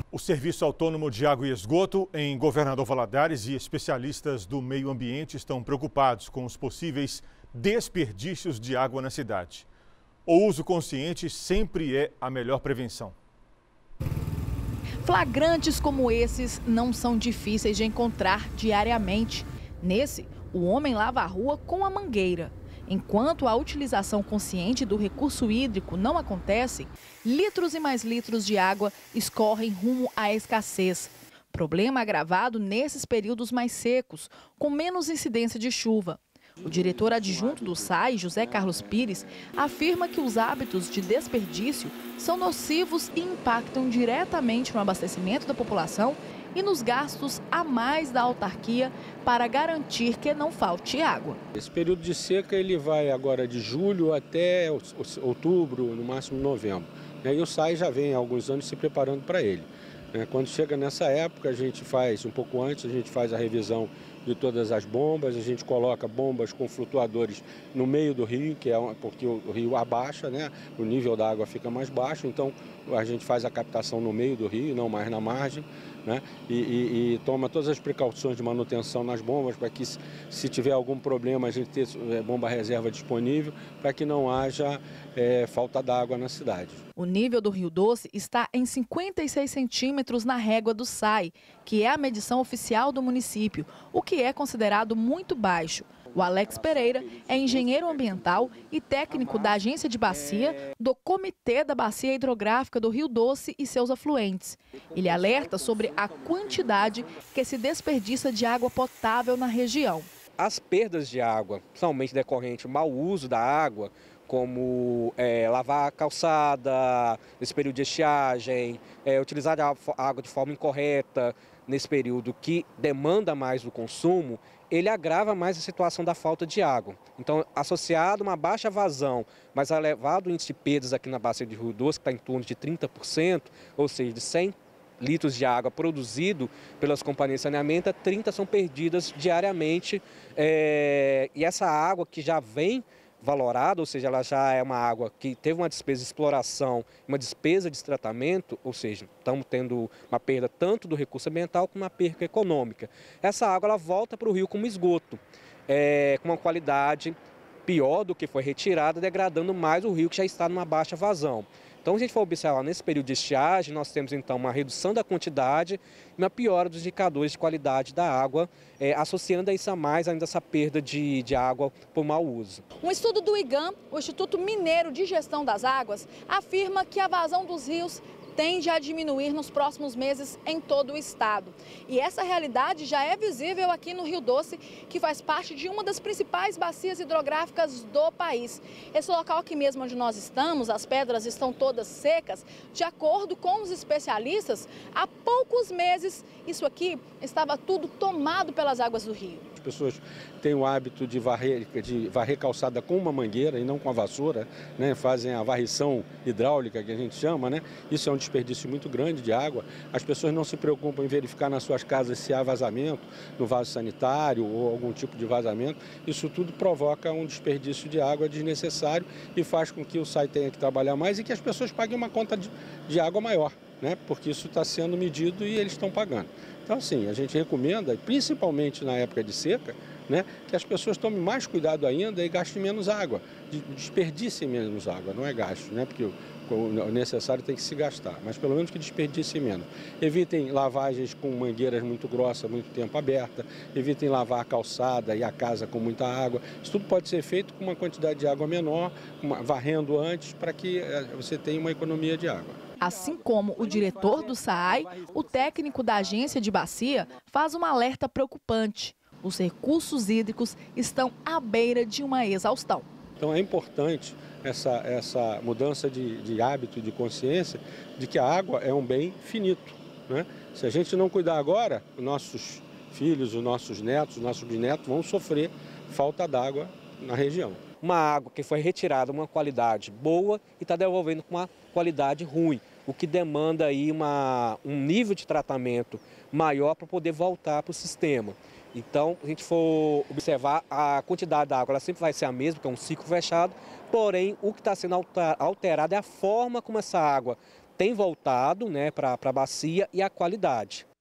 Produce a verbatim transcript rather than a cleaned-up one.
O Serviço Autônomo de Água e Esgoto em Governador Valadares e especialistas do meio ambiente estão preocupados com os possíveis desperdícios de água na cidade. O uso consciente sempre é a melhor prevenção. Flagrantes como esses não são difíceis de encontrar diariamente. Nesse, o homem lava a rua com a mangueira. Enquanto a utilização consciente do recurso hídrico não acontece, litros e mais litros de água escorrem rumo à escassez. Problema agravado nesses períodos mais secos, com menos incidência de chuva. O diretor adjunto do S A I, José Carlos Pires, afirma que os hábitos de desperdício são nocivos e impactam diretamente no abastecimento da população e nos gastos a mais da autarquia para garantir que não falte água. Esse período de seca ele vai agora de julho até outubro, no máximo novembro. E aí o S A I já vem há alguns anos se preparando para ele. Quando chega nessa época, a gente faz, um pouco antes, a gente faz a revisão de todas as bombas, a gente coloca bombas com flutuadores no meio do rio, que é porque o rio abaixa, né? O nível da água fica mais baixo, então a gente faz a captação no meio do rio, não mais na margem, né? E, e, e toma todas as precauções de manutenção nas bombas, para que se tiver algum problema a gente ter bomba reserva disponível, para que não haja é, falta d'água na cidade. O nível do Rio Doce está em cinquenta e seis centímetros na régua do S A I, que é a medição oficial do município, o que é considerado muito baixo. O Alex Pereira é engenheiro ambiental e técnico da agência de bacia do Comitê da Bacia Hidrográfica do Rio Doce e seus afluentes. Ele alerta sobre a quantidade que se desperdiça de água potável na região. As perdas de água, principalmente decorrente do mau uso da água, como é, lavar a calçada nesse período de estiagem, é, utilizar a água de forma incorreta nesse período que demanda mais do consumo, ele agrava mais a situação da falta de água. Então, associado a uma baixa vazão, mas elevado índice de perdas aqui na bacia de Rio Doce, que está em torno de trinta por cento, ou seja, de cem litros de água produzido pelas companhias de saneamento, trinta são perdidas diariamente. É, e essa água que já vem valorada, ou seja, ela já é uma água que teve uma despesa de exploração, uma despesa de tratamento, ou seja, estamos tendo uma perda tanto do recurso ambiental como uma perda econômica. Essa água ela volta para o rio como esgoto, é, com uma qualidade pior do que foi retirada, degradando mais o rio que já está numa baixa vazão. Então, se a gente for observar nesse período de estiagem, nós temos então uma redução da quantidade e uma piora dos indicadores de qualidade da água, é, associando a isso a mais ainda essa perda de, de água por mau uso. Um estudo do IGAM, o Instituto Mineiro de Gestão das Águas, afirma que a vazão dos rios tende a diminuir nos próximos meses em todo o estado. E essa realidade já é visível aqui no Rio Doce, que faz parte de uma das principais bacias hidrográficas do país. Esse local aqui mesmo onde nós estamos, as pedras estão todas secas. De acordo com os especialistas, há poucos meses isso aqui estava tudo tomado pelas águas do rio. As pessoas têm o hábito de varrer, de varrer calçada com uma mangueira e não com a vassoura, né? Fazem a varrição hidráulica, que a gente chama, né? Isso é um desperdício muito grande de água. As pessoas não se preocupam em verificar nas suas casas se há vazamento no vaso sanitário ou algum tipo de vazamento. Isso tudo provoca um desperdício de água desnecessário e faz com que o S A I tenha que trabalhar mais e que as pessoas paguem uma conta de, de água maior, né? Porque isso está sendo medido e eles estão pagando. Então, assim, a gente recomenda, principalmente na época de seca, né, que as pessoas tomem mais cuidado ainda e gastem menos água, desperdicem menos água, não é gasto, né, porque o necessário tem que se gastar, mas pelo menos que desperdicem menos. Evitem lavagens com mangueiras muito grossas, muito tempo aberta, evitem lavar a calçada e a casa com muita água. Isso tudo pode ser feito com uma quantidade de água menor, uma, varrendo antes, para que você tenha uma economia de água. Assim como o diretor do S A I, o técnico da agência de bacia faz um alerta preocupante. Os recursos hídricos estão à beira de uma exaustão. Então é importante essa, essa mudança de, de hábito, de consciência, de que a água é um bem finito, né? Se a gente não cuidar agora, os nossos filhos, os nossos netos, os nossos bisnetos vão sofrer falta d'água na região. Uma água que foi retirada uma qualidade boa e está devolvendo com uma qualidade ruim, o que demanda aí uma, um nível de tratamento maior para poder voltar para o sistema. Então, se a gente for observar, a quantidade da água ela sempre vai ser a mesma, que é um ciclo fechado, porém, o que está sendo alterado é a forma como essa água tem voltado, né, para a bacia e a qualidade.